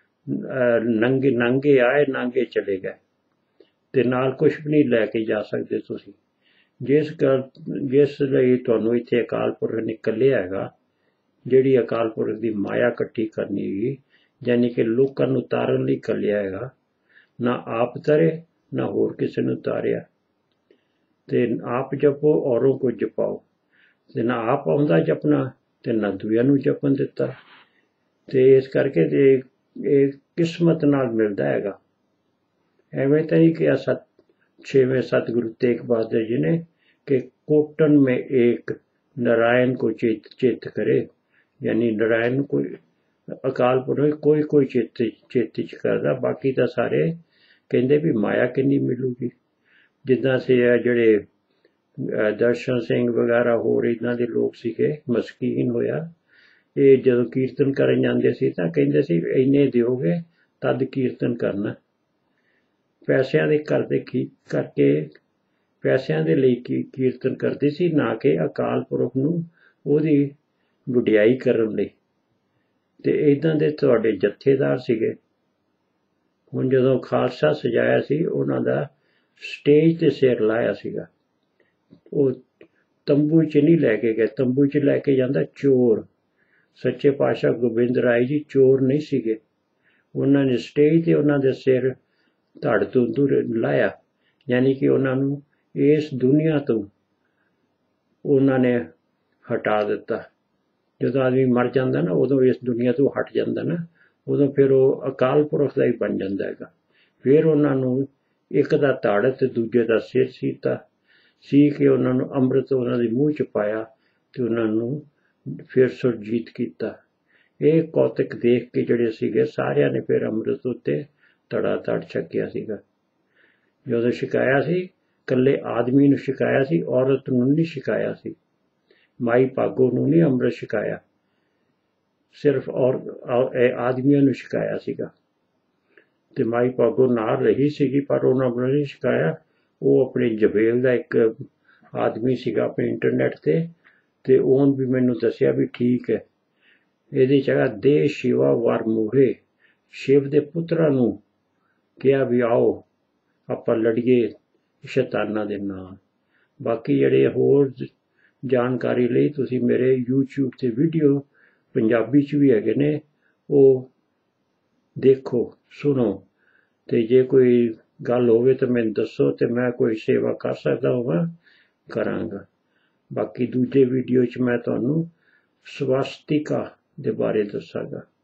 ਨੰਗੇ ਨੰਗੇ ਆਏ ਨੰਗੇ ਚਲੇ ਗਏ, ਤੇ ਨਾਲ ਕੁਛ ਵੀ ਨਹੀਂ ਲੈ ਕੇ ਜਾ ਸਕਦੇ ਤੁਸੀਂ। ਜਿਸ ਗੱਲ ਜਿਸ ਲਈ ਤੁਹਾਨੂੰ ਇੱਥੇ ਅਕਾਲ ਪੁਰਖ ਨੇ ਘੱਲਿਆ ਹੈਗਾ, ਜਿਹੜੀ ਅਕਾਲ ਪੁਰਖ ਦੀ ਮਾਇਆ ਇਕੱਠੀ ਕਰਨੀ ਹੈਗੀ, ਯਾਨੀ ਕਿ ਲੋਕਾਂ ਨੂੰ ਤਾਰਨ ਲਈ ਘੱਲਿਆ ਹੈਗਾ। ਨਾ ਆਪ ਤਰੇ ਨਾ ਹੋਰ ਕਿਸੇ ਨੂੰ ਤਾਰਿਆ, ਤੇ ਆਪ ਜਪੋ ਔਰੋਂ ਕੋ ਜਪਾਓ, ਤੇ ਨਾ ਆਪ ਆਉਂਦਾ ਜਪਣਾ ਤੇ ਨਾ ਦੂਜਿਆਂ ਨੂੰ ਜਪਣ ਦਿੱਤਾ। ਤੇ ਇਸ ਕਰਕੇ ਤੇ ਇਹ ਕਿਸਮਤ ਨਾਲ ਮਿਲਦਾ ਹੈਗਾ। ਐਵੇਂ ਤਾਂ ਨਹੀਂ ਕਿ ਸਤ ਛੇਵੇਂ ਸਤਿਗੁਰੂ ਤੇਗ ਬਹਾਦਰ ਜੀ ਨੇ ਕਿ ਕੋਟਨ में एक नारायण को चेत चेत करे, यानी नारायण कोई अकाल पुरख कोई कोई चेत चेत च करदा, बाकी ਤਾਂ ਸਾਰੇ ਕਹਿੰਦੇ ਵੀ ਮਾਇਆ ਕਿੰਨੀ ਮਿਲੂਗੀ। ਜਿੱਦਾਂ ਸੇ ਜਿਹੜੇ ਦਰਸ਼ਨ ਸਿੰਘ ਵਗੈਰਾ ਹੋਰ ਇਹਨਾਂ ਦੇ ਲੋਕ ਸੀਗੇ, ਮਸਕੀਨ ਹੋਇਆ, ਇਹ ਜਦੋਂ ਕੀਰਤਨ ਕਰਨ ਜਾਂਦੇ ਸੀ ਤਾਂ ਕਹਿੰਦੇ ਸੀ ਇੰਨੇ ਦਿਓਗੇ ਤਦ ਕੀਰਤਨ ਕਰਨਾ। ਪੈਸਿਆਂ ਦੇ ਕਰਦੇ ਕੀ ਕਰਕੇ ਪੈਸਿਆਂ ਦੇ ਲਈ ਕੀ ਕੀਰਤਨ ਕਰਦੇ ਸੀ, ਨਾ ਕਿ ਅਕਾਲ ਪੁਰਖ ਨੂੰ ਉਹਦੀ ਵਡਿਆਈ ਕਰਨ ਲਈ। ਤੇ ਇੱਦਾਂ ਦੇ ਤੁਹਾਡੇ ਜਥੇਦਾਰ ਸੀਗੇ। ਹੁਣ ਜਦੋਂ ਖਾਲਸਾ ਸਜਾਇਆ ਸੀ, ਉਹਨਾਂ ਦਾ ਸਟੇਜ ਤੇ ਸਿਰ ਲਾਇਆ ਸੀਗਾ। ਉਹ ਤੰਬੂ 'ਚ ਨਹੀਂ ਲੈ ਕੇ ਗਏ, ਤੰਬੂ 'ਚ ਲੈ ਕੇ ਜਾਂਦਾ ਚੋਰ। ਸੱਚੇ ਪਾਤਸ਼ਾਹ ਗੋਬਿੰਦ ਰਾਏ ਜੀ ਚੋਰ ਨਹੀਂ ਸੀਗੇ। ਉਹਨਾਂ ਨੇ ਸਟੇਜ ਤੇ ਉਹਨਾਂ ਦੇ ਸਿਰ ਧੜ ਤੋਂ ਦੂਰ ਲਾਇਆ, ਯਾਨੀ ਕਿ ਉਹਨਾਂ ਨੂੰ ਇਸ ਦੁਨੀਆ ਤੋਂ ਉਹਨਾਂ ਨੇ ਹਟਾ ਦਿੱਤਾ। ਜਦੋਂ ਆਦਮੀ ਮਰ ਜਾਂਦਾ ਨਾ, ਉਦੋਂ ਇਸ ਦੁਨੀਆ ਤੋਂ ਹਟ ਜਾਂਦਾ ਨਾ, ਉਦੋਂ ਫਿਰ ਉਹ ਅਕਾਲ ਪੁਰਖ ਦਾ ਹੀ ਬਣ ਜਾਂਦਾ ਹੈਗਾ। ਫਿਰ ਉਹਨਾਂ ਨੂੰ ਇੱਕ ਦਾ ਧੜ ਤੇ ਦੂਜੇ ਦਾ ਸਿਰ ਸੀਤਾ ਸੀ ਕਿ ਉਹਨਾਂ ਨੂੰ ਅੰਮ੍ਰਿਤ ਉਹਨਾਂ ਦੇ ਮੂੰਹ 'ਚ ਪਾਇਆ ਤੇ ਉਹਨਾਂ ਨੂੰ ਫਿਰ ਸੁਰਜੀਤ ਕੀਤਾ। ਇਹ ਕੌਤਕ ਦੇਖ ਕੇ ਜਿਹੜੇ ਸੀਗੇ ਸਾਰਿਆਂ ਨੇ ਫਿਰ ਅੰਮ੍ਰਿਤ ਉੱਤੇ ਧੜਾ ਧੜ ਛਕਿਆ ਸੀਗਾ। ਜਦੋਂ ਛਕਾਇਆ ਸੀ, ਇਕੱਲੇ ਆਦਮੀ ਨੂੰ ਛਕਾਇਆ ਸੀ, ਔਰਤ ਨੂੰ ਨਹੀਂ ਛਕਾਇਆ ਸੀ। ਮਾਈ ਭਾਗੋ ਨੂੰ ਨਹੀਂ ਅੰਮ੍ਰਿਤ ਛਕਾਇਆ, ਸਿਰਫ ਔਰ ਆਦਮੀਆਂ ਨੂੰ ਛਕਾਇਆ ਸੀਗਾ। ਤੇ ਮਾਈ ਭਾਗੋ ਨਾਲ ਰਹੀ ਸੀਗੀ, ਪਰ ਉਹਨਾਂ ਨੂੰ ਨਹੀਂ ਛਕਾਇਆ। ਉਹ ਆਪਣੇ ਜਬੇਲ ਦਾ ਇੱਕ ਆਦਮੀ ਸੀਗਾ ਆਪਣੇ ਇੰਟਰਨੈਟ ਤੇ ਤੇ ਉਹਨ ਵੀ ਮੈਨੂੰ ਦੱਸਿਆ ਵੀ ਠੀਕ ਹੈ, ਇਹਦੀ ਜਗ੍ਹਾ ਦੇ ਸ਼ਿਵਾ ਵਾਰ ਮੂਹਰੇ ਸ਼ਿਵ ਦੇ ਪੁੱਤਰਾਂ ਨੂੰ ਕਿਹਾ ਵੀ ਆਓ ਆਪਾਂ ਲੜੀਏ ਸ਼ੈਤਾਨਾਂ ਦੇ ਨਾਲ। ਬਾਕੀ ਜਿਹੜੇ ਹੋਰ ਜਾਣਕਾਰੀ ਲਈ ਤੁਸੀਂ ਮੇਰੇ ਯੂਟਿਊਬ ਤੇ ਵੀਡੀਓ ਪੰਜਾਬੀ 'ਚ ਵੀ ਹੈਗੇ ਨੇ, ਉਹ ਦੇਖੋ ਸੁਣੋ, ਤੇ ਜੇ ਕੋਈ ਗੱਲ ਹੋਵੇ ਤਾਂ ਮੈਨੂੰ ਦੱਸੋ ਤੇ ਮੈਂ ਕੋਈ ਸੇਵਾ ਕਰ ਸਕਦਾ ਹੋਵਾਂ ਕਰਾਂਗਾ। ਬਾਕੀ ਦੂਜੇ ਵੀਡੀਓ 'ਚ ਮੈਂ ਤੁਹਾਨੂੰ ਸਵਾਸਤਿਕਾ ਦੇ ਬਾਰੇ ਦੱਸਾਂਗਾ।